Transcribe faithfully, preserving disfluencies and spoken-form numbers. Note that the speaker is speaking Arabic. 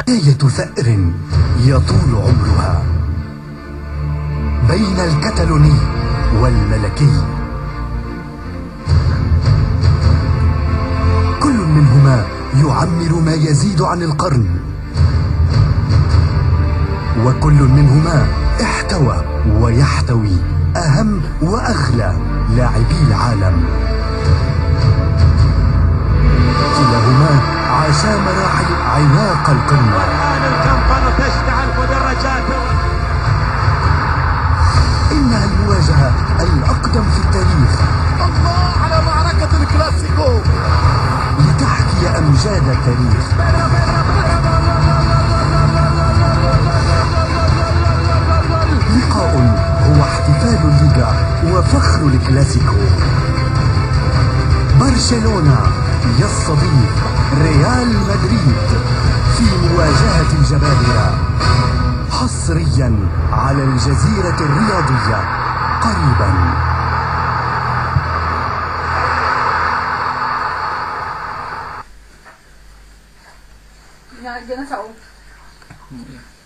آية ثأر يطول عمرها بين الكتالوني والملكي، كل منهما يعمر ما يزيد عن القرن، وكل منهما احتوى ويحتوي أهم وأغلى لاعبي العالم. كلاهما عاشا مراحل عناق القمة. والآن القنطرة تشتعل مدرجاته. إنها المواجهة الأقدم في التاريخ. الله على معركة الكلاسيكو لتحكي أمجاد التاريخ. لقاء هو احتفال الليغا وفخر الكلاسيكو. برشلونة يستضيف ريال مدريد في مواجهة الجبابرة، حصريا على الجزيرة الرياضية قريبا. Nhà kia nó xấu.